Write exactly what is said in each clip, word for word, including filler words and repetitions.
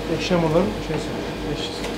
Eşyamaların şeysi, eşyası.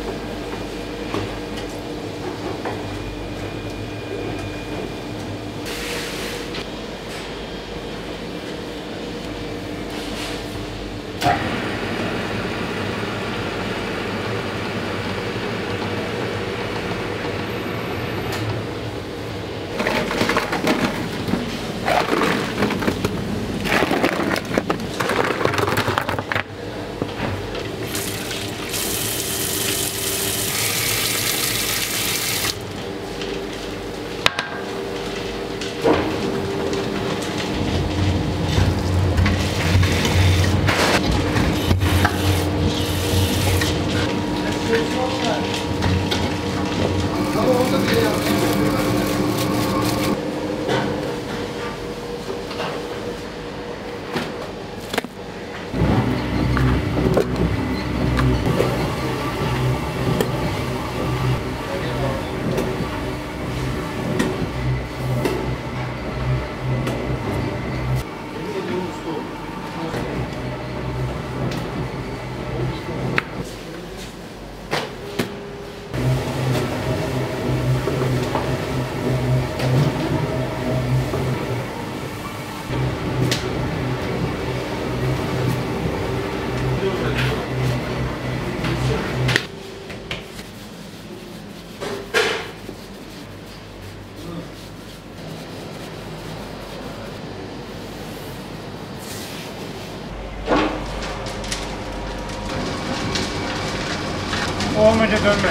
Olmayınca dönme.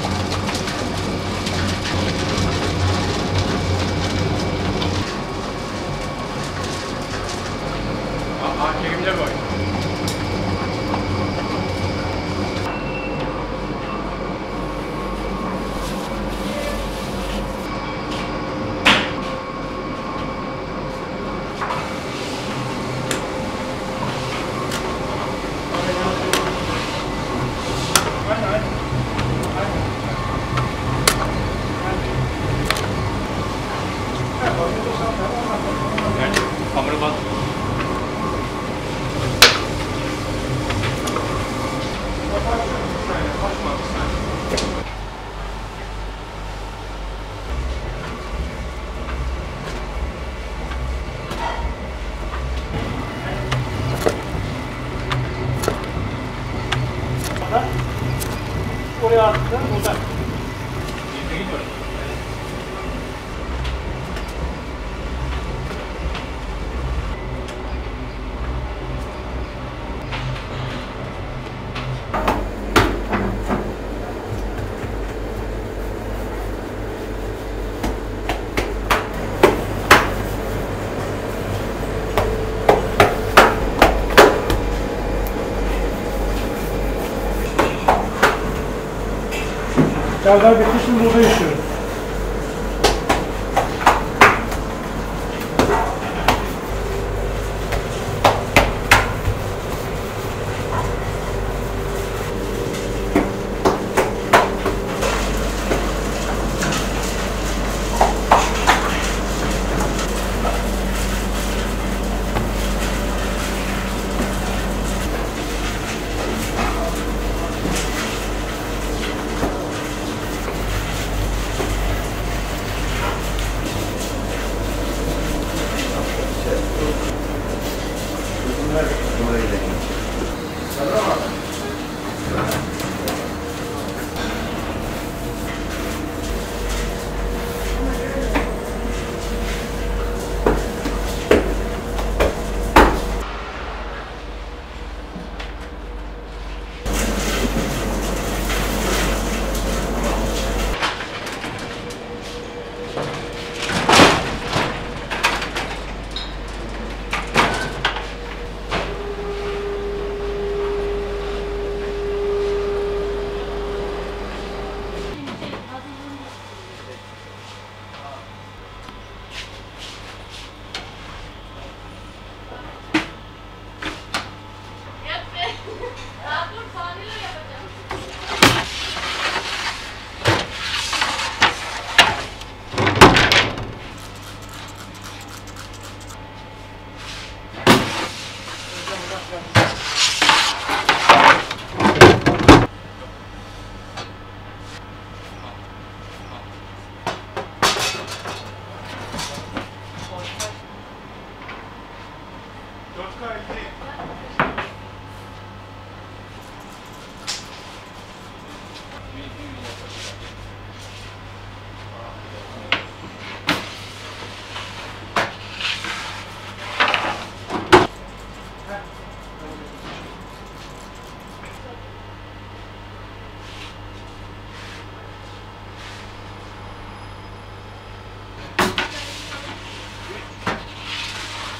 Aha, çekimler var. Hamuru bas. Oraya attı, buradan. Yine gidiyor. Çavdar bitti, şimdi burada yaşıyoruz.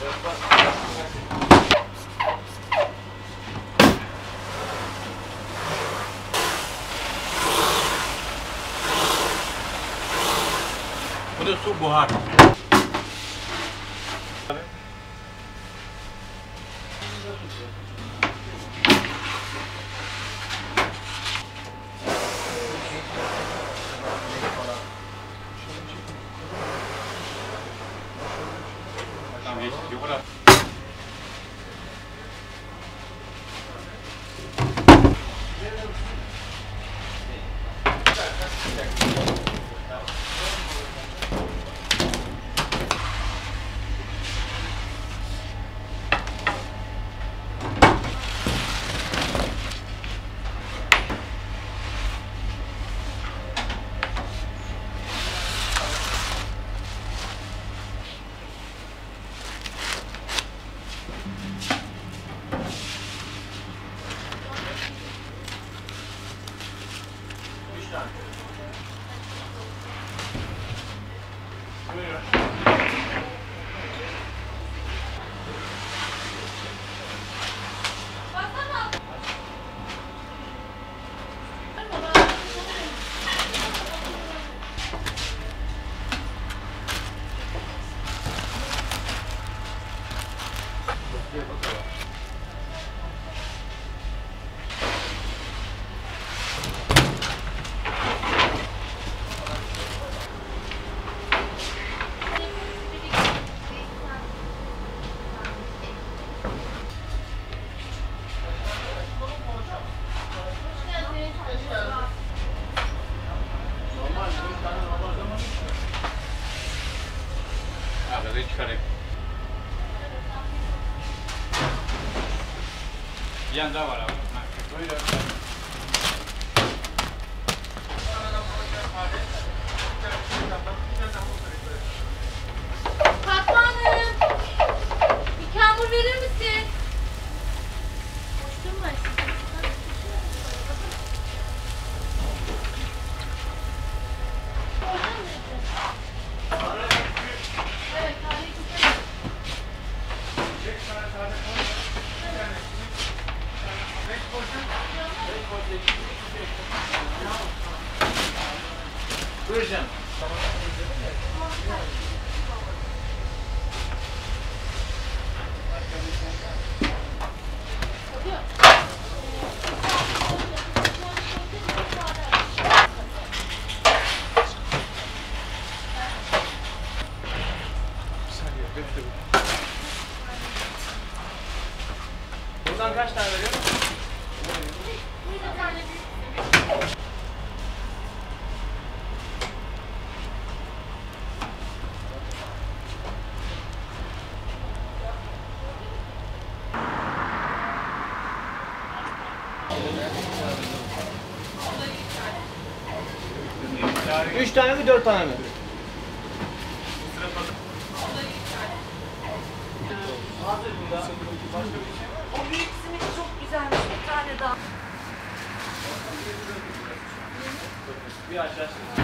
Bu da su buhar. Yukarı. Abi çıkarayım. Bir yan daha var abi. Buyurun. Fatma Hanım, bir hamur verir misin? Boşluğum var. Evet, tarihi güzel. Buyur canım. Buradan kaç tane veriyor? Bir tane büyük. Üç tane mi, dört tane mi? O büyük simit çok güzelmiş. Bir tane daha. Bir aşağı.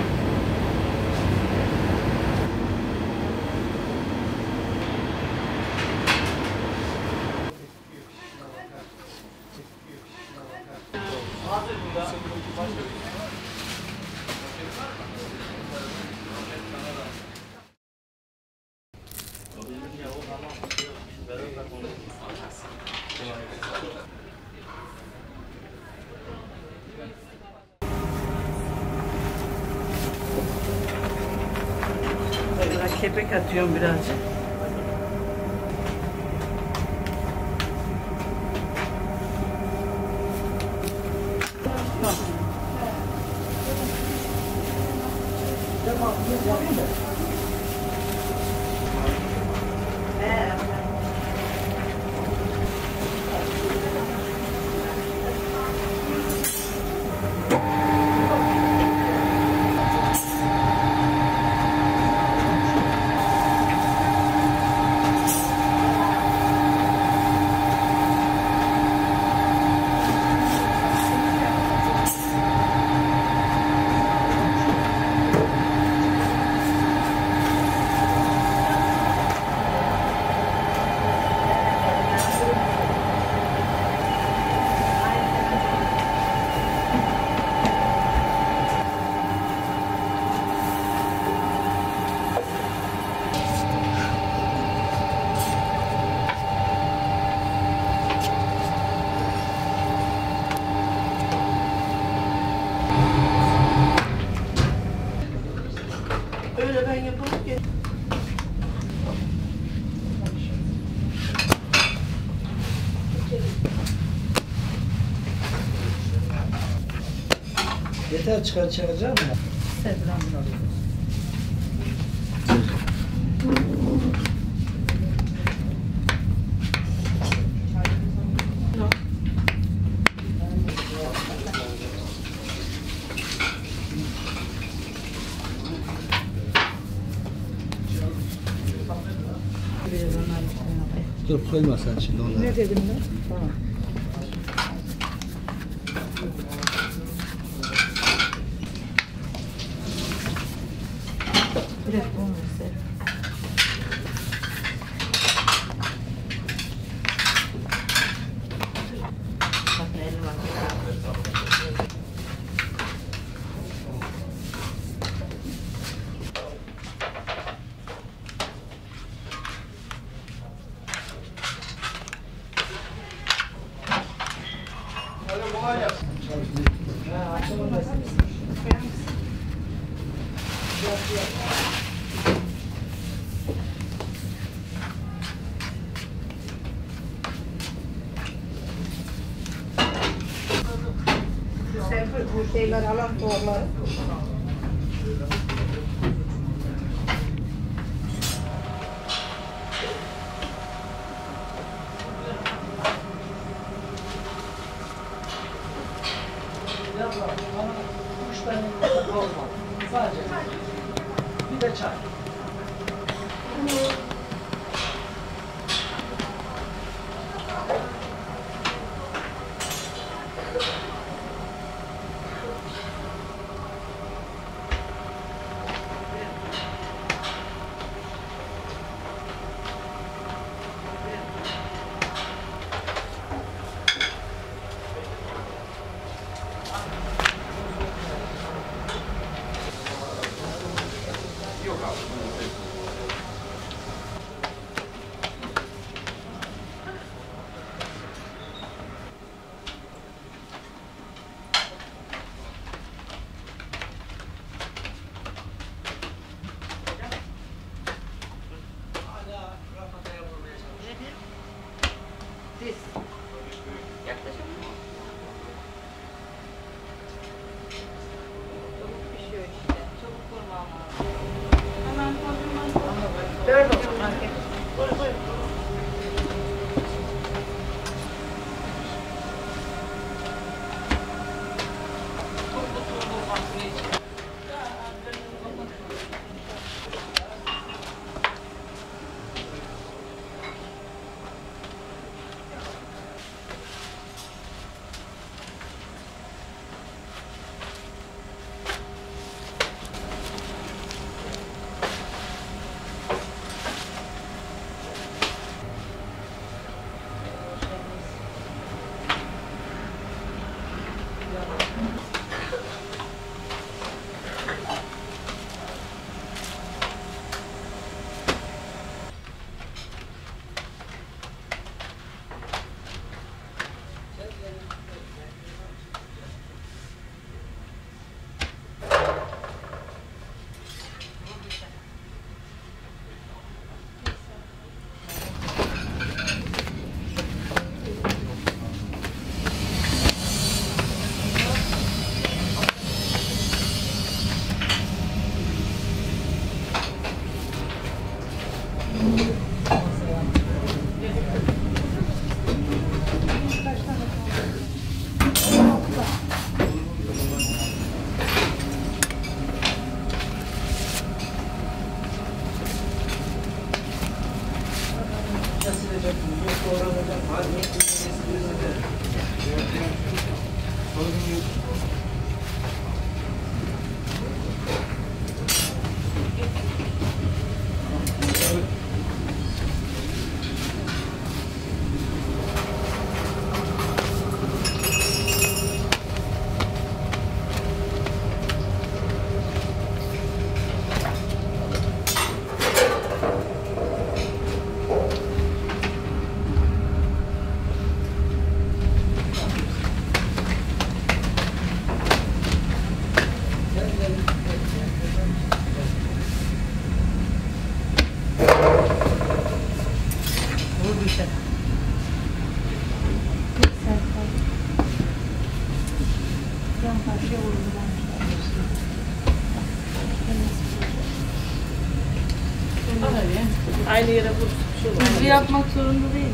Ben kepek atıyorum birazcık. yapılıp gel. Yeter çıkar çıkaracağım mı? Sevgilen bunu alıyoruz. Dur koyma sen şimdi onları. Ne dedim ben? Tamam. Biraz un verse. Bakın elim var. Sen bu şeyler alan doğruları. Üç tane olmaz. Sadece bir de çay. Siz. Yaklaşın. Çabuk pişiyor işte. Çabuk kurmam lazım. Hemen koyduğumdan sonra. Dört olsun market. Koy koy. Aynı yere vurmuş. Hızlı yapmak zorunda değil.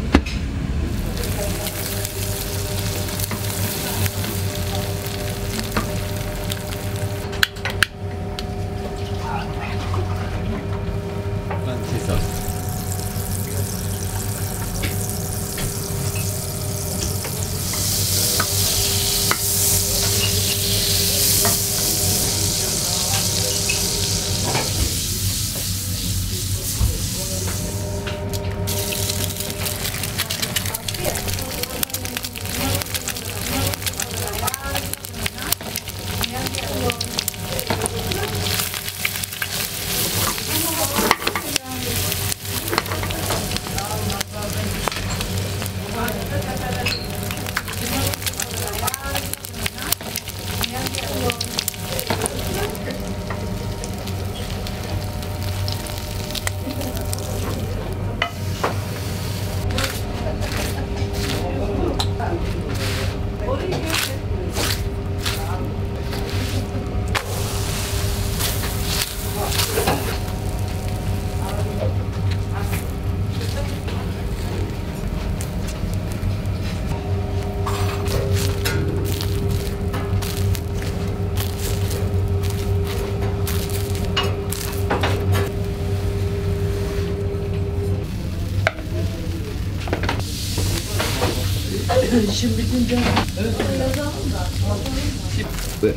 İşim bitince Ve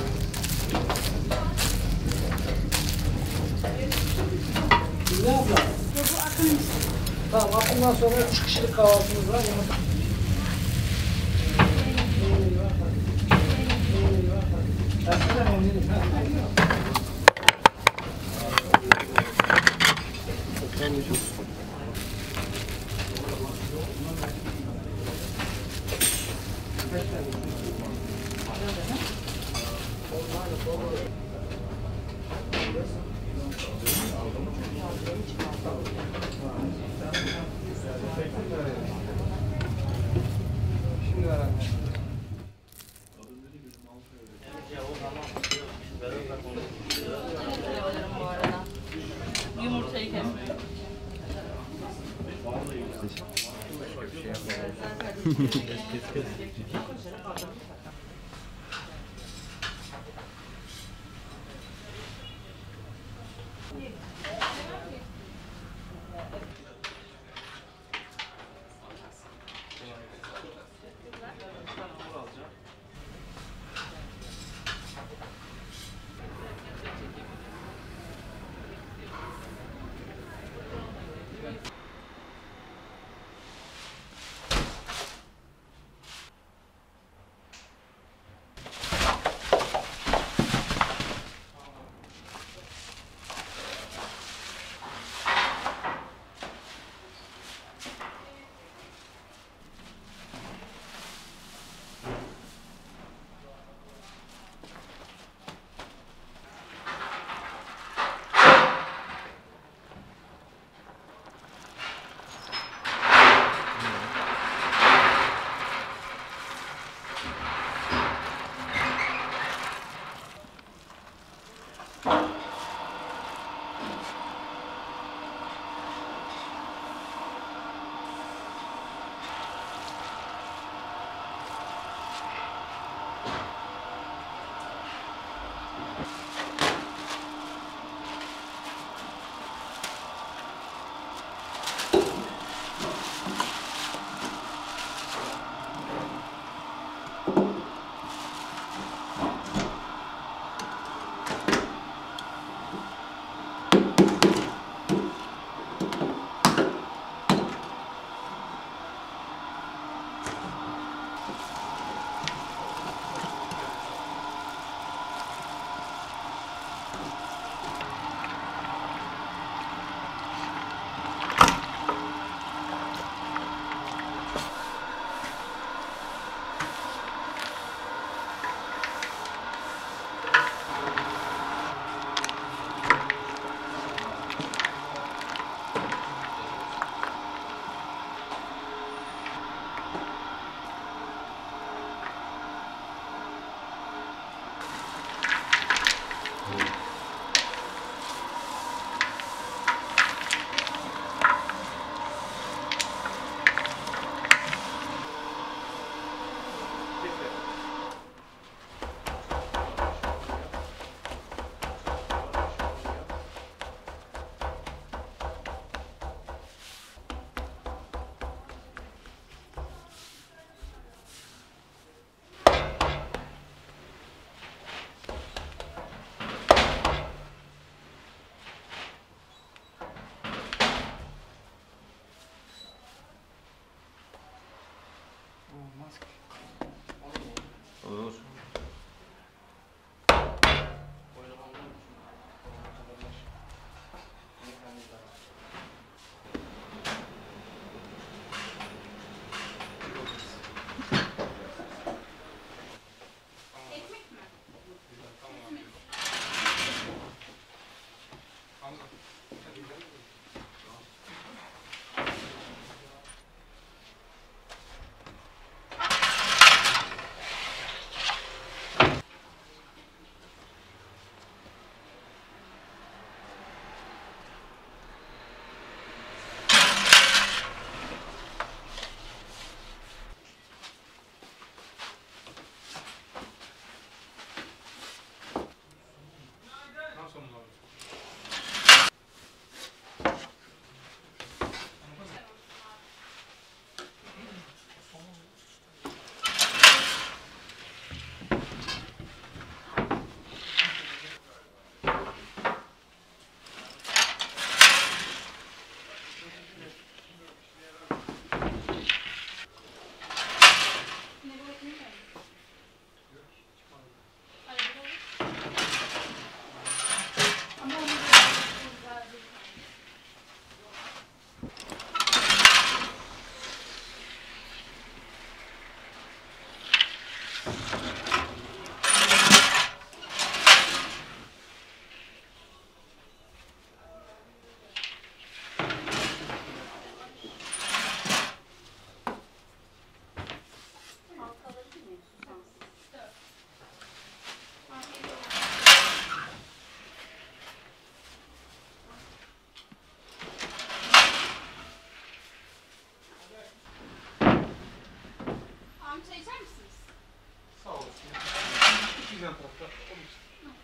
ne abla? Tamam, bundan sonra üç kişilik kahvaltımız var. Yumurtayı kesmiyor. Amca içer misiniz? Sağ olasın. İki yan tarafta. Onun için.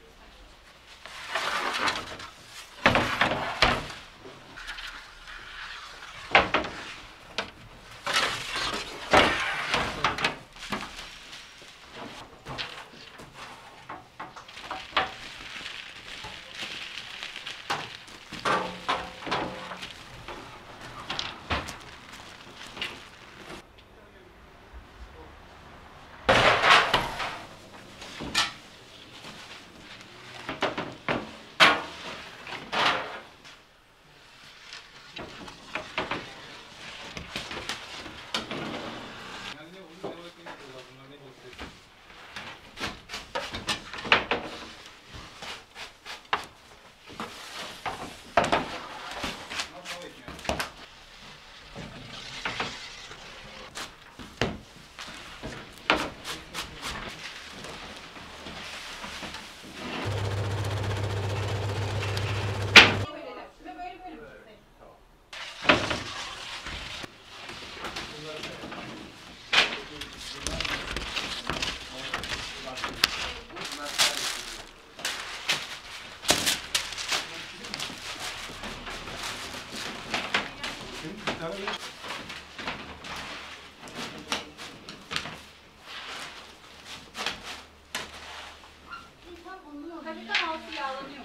Hafiften altı yağlanıyor.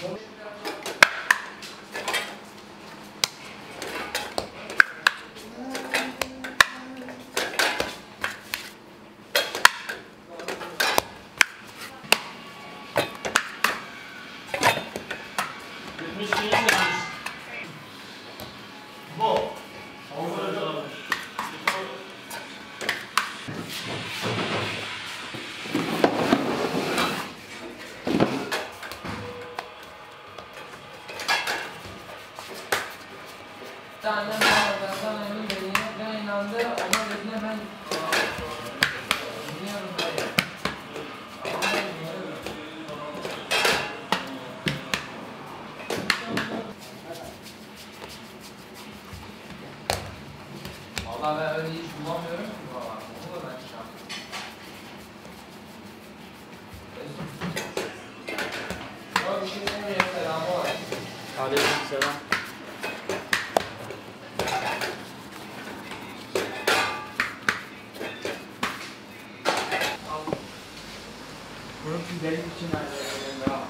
Annem bazen emin dediğine inandı, ona dediğine ben dinliyorum dayı. Valla ben öyle hiç bulamıyorum ki valla. Onu da ben çıkam. Yok bir şey demiyor, selamı var. Aleyküm selam. Bunun benim için ayrı ya.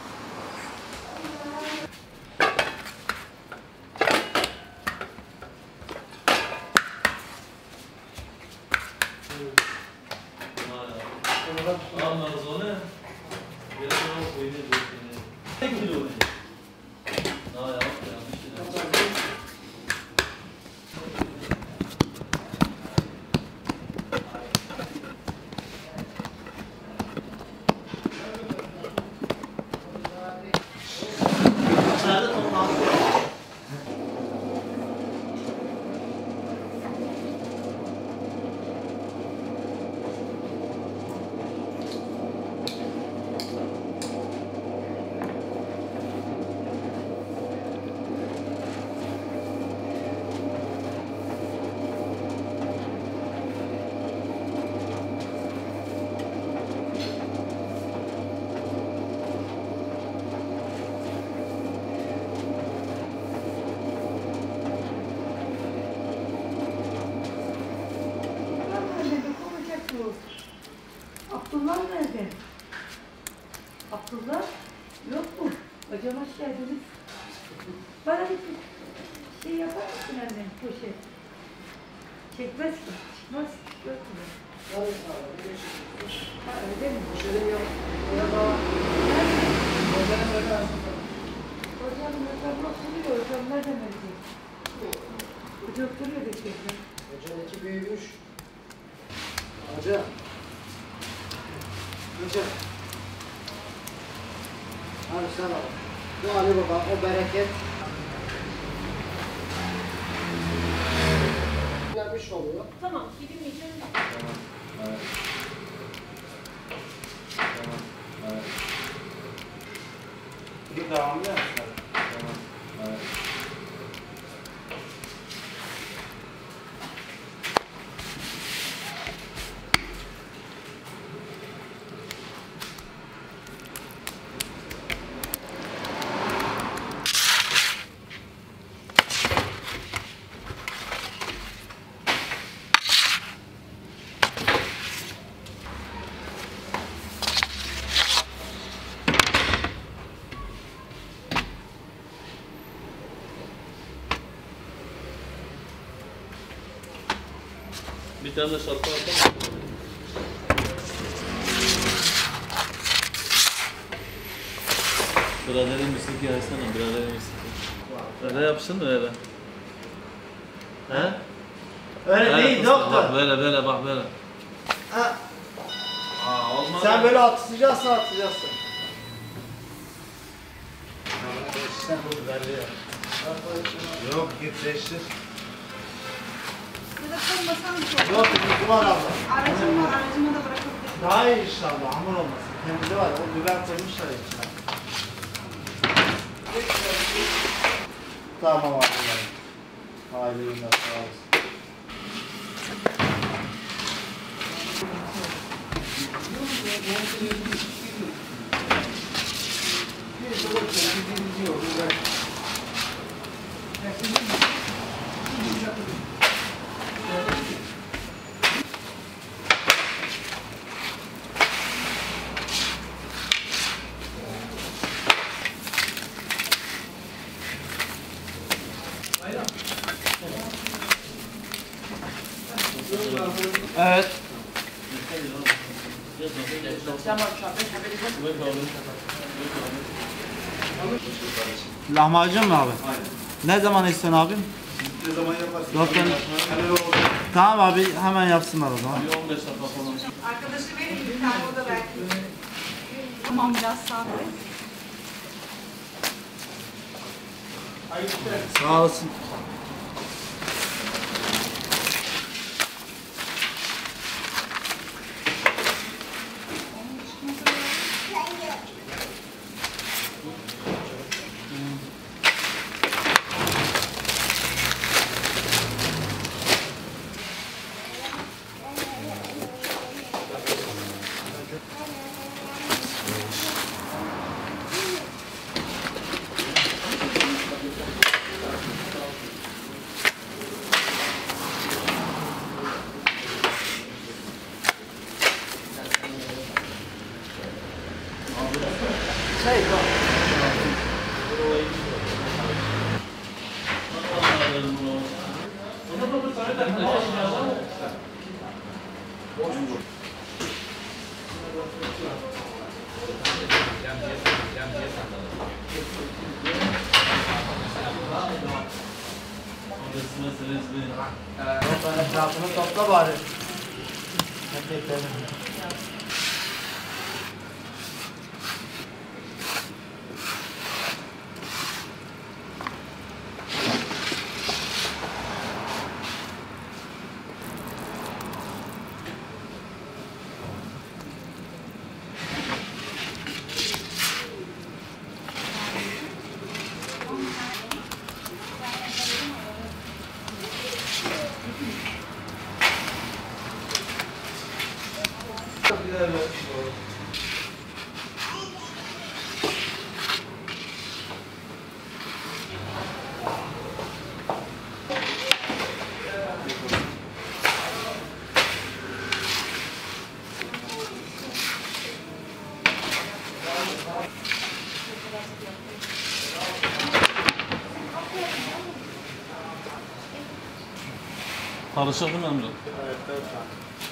Abdullah nerede? Abdullah yok mu? Hocam hoş geldiniz. Bana bir şey yapar mısın annem poşet? Çekmez ki, çıkmaz ki, yok mu? Ha öyle mi? Şöyle yok. Merhaba. Hocam nerede? Hocam hocam oturuyor, hocam nereden ölecek? Hoca oturuyor bekliyor. Hocanınki büyümüş. Hoca. Hoca. Abi sen al. Bu Ali Baba, o bereket. Yapmış oluyor. Tamam, gidemeyeceğim. Tamam. Evet. Tamam. Evet. Bu devamlı ya. Tamam. Evet. Bir tane de şapka atalım. Biraderin mislik yaysana, biraderin mislik. Öyle yapsın mı öyle? He? Öyle He, değil bak, doktor. Bak böyle böyle bak böyle. Ha, Aa olmaz. sen böyle atacaksın atacaksın. Sen bunu ver ya. Yok git değiştir. Ya da konmasanız olur. Yok bir var abla. Aracım var, aracıma da bırakabilirim. Daha iyi inşallah hamur olmasın. Temizliği var o biber koymuşlar içine. Tamam abi. Hayırlı günler sağ olasın. Evet. Lahmacun mu abi? Aynen. Ne zaman istiyorsun abim? Ne zaman yaparsın? Dört tane. Helal olsun. Tamam abi hemen yapsınlar o zaman. Bir on beş dakika falan. Arkadaşı verin bir tane o da belki. Tamam biraz sabret. Sağ olasın. Sen etrafını topla bari. Karışık değil mi Emre? Evet, evet abi.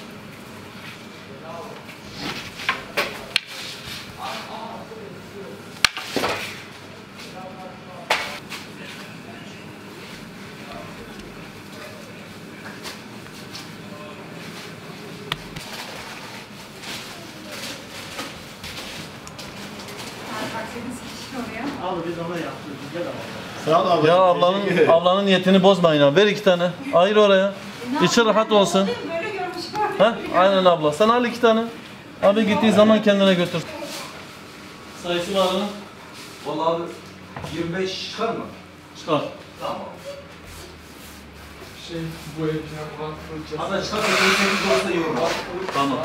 Abi biz ona yaptık. Güzel ama. Sağ ol abi. Ya ablanın ablanın niyetini bozmayın ha. Ver iki tane. Ayır oraya. İçi rahat olsun. Böyle görmüş var. Ha? Aynen abla. Sen al iki tane. Abi gittiği zaman kendine götür. Sayısı var mı? Vallahi abi yirmi beş çıkar mı? Çıkar. Tamam. Şey bu ekine bulan fırçası. Hatta çıkarsa yirmi sekiz olsa iyi olur. Tamam.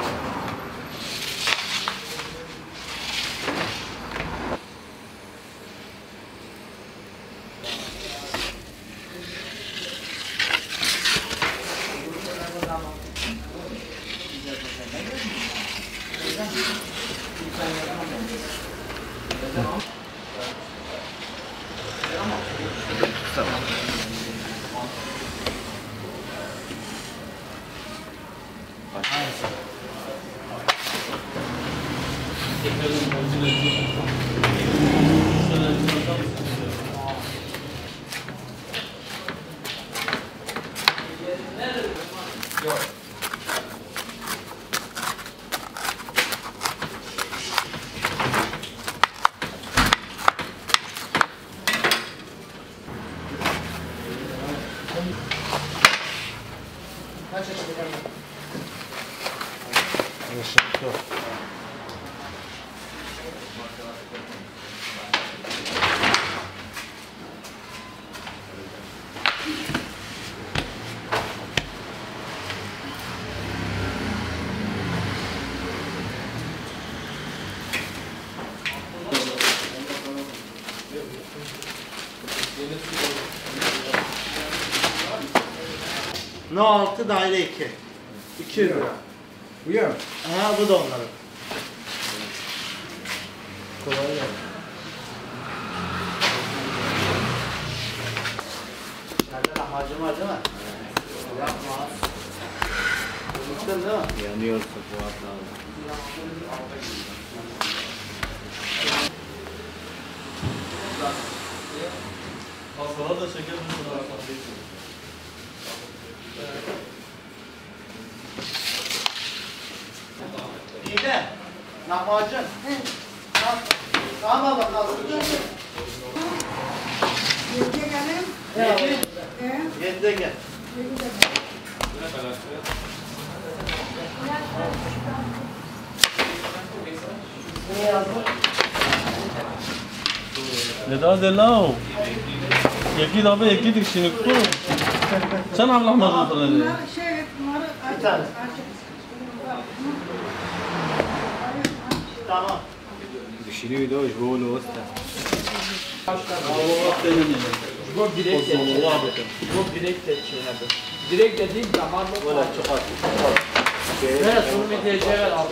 No altı daire iki. iki yüz lira. Bu ya. Ha bu da onların. Kolay gelsin. İçeride lahmacun var değil mi? Yapma. Yanıyorsun Fuat abi. Hastalar da şeker mi? İyi de. Lahmacun. Tamam bakalım. Yenge gelin. Yedi. He? Yedide gel. Yenge de Ne daha de lao. Yeki da be yeki dik şimdi ku. Sen Allah mazlum sana de. bunlar şey, bunları Bir tane. Tamam. شنو دوش بقولوا وسطه Allah benim yedim. Bu direkt de. Allah bakın. Bu direkt de şey yapıyor. Direkt dediğim zaman bu Böyle çıkar. Evet, bunu bir D C ver abi.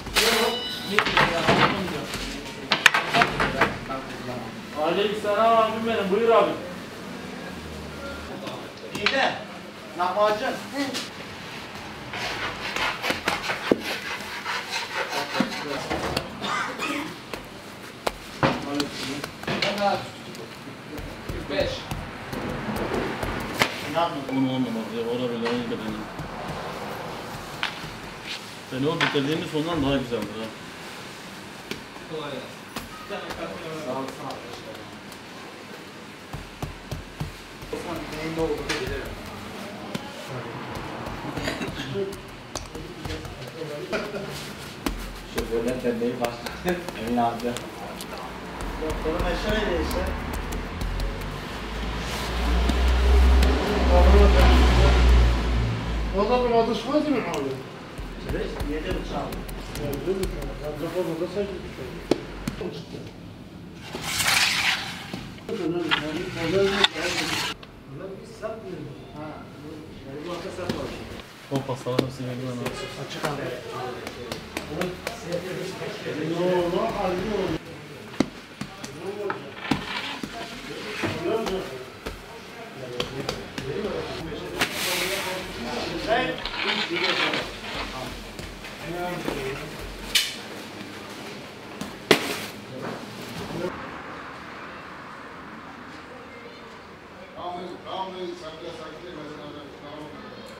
Aleykümselam abim benim. Buyur abi. İyi de. Lahmacun. yüz beş. İnanmıyorum. Onu olmamaz ya. Orada bile onu da benim. Seni o bitirdiğimiz sondan daha güzeldir ha. Neyin ne olduğunu bilirim. شوف ولا انت اللي يفعل امين عبده Doktorum eşya neyse. والله ما تصفى من حوله. Yedi bıçağı. كان زفوف ده سجل O pastalar hepsi geliyor lan. Açık alıyor. Hey, Tamam, tamam, sakla sakla.